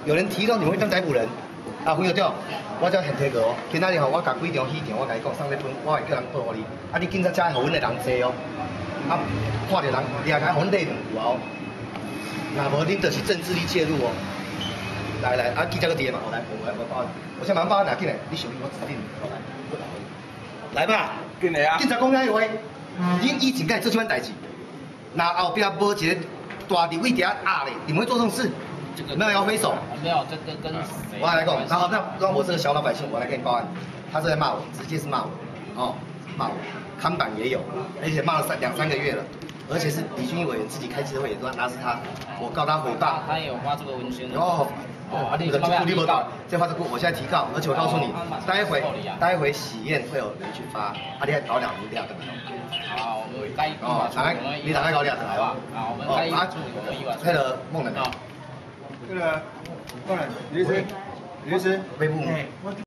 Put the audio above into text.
有人提到你会当逮捕人，啊，朋友对，我叫现体个哦，今仔日吼我甲几场戏场，我甲你讲送你分，我会叫人报互你，啊，你警察遮互阮的人坐哦，啊，看到人掠开，互阮勒两句哦，若无恁就是政治力介入哦。来，啊，记者个爹嘛，来，我报案，我先马上报案来，进来，你属于我指定，来吧， 进来啊！ 警察讲遐话，恁以前敢会做这款代志？那后壁无一个大地位底下压咧，你们会做这种事？没有要挥手？ 没有，这跟谁？ 我来讲，然后让我这个小老百姓，我来给你报案。他是在骂我，直接是骂我，哦，骂我，看板也有，而且骂了2、3个月了。而且是李俊毅委员自己开记者会也说拿是他，我告他诽谤。 他也有发这个文宣。 你不到，这发这个我现在提告，而且我告诉你，待会喜宴会有人去发，你还搞2名对不对？ 好，我们该你大概搞2台吧。 好，我们该处理我们意外。 那个孟人， 那个孟人，律师， 微部。